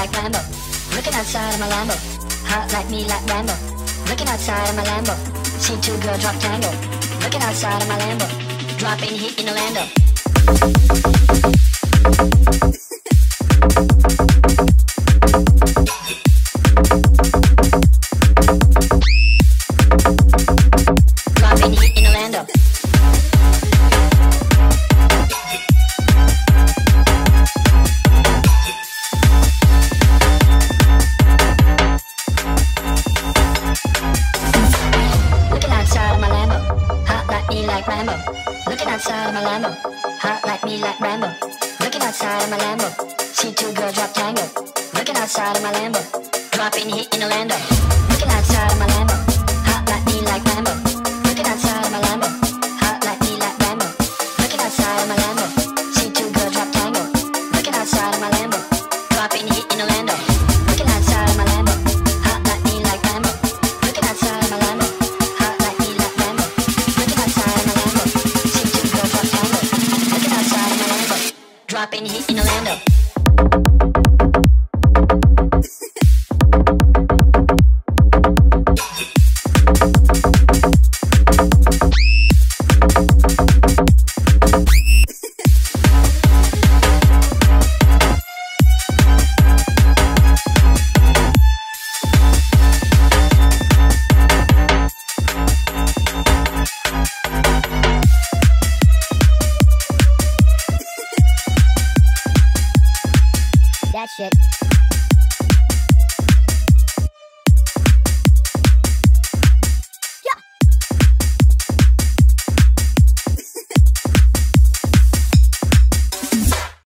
like Lambo. Looking outside of my Lambo. Hot like me like Rambo. Looking outside of my Lambo. See two girls drop tango. Looking outside of my Lambo. Dropping heat in Orlando. Dropping heat in Orlando. Like Rambo, looking outside of my Lambo, hot like me like Rambo, looking outside of my Lambo, see two girls drop tango, looking outside of my Lambo, dropping heat in Orlando, looking outside of my Lambo, hot like me like Rambo, looking outside of my Lambo, hot like me like Rambo, looking outside of my Lambo, see two girls drop tango, looking outside of my Lambo, dropping heat in Orlando, looking outside of my Lambo, hot like me like Rambo, looking outside of my Lambo, hot like me like Rambo. Dropping heat in Orlando. That shit.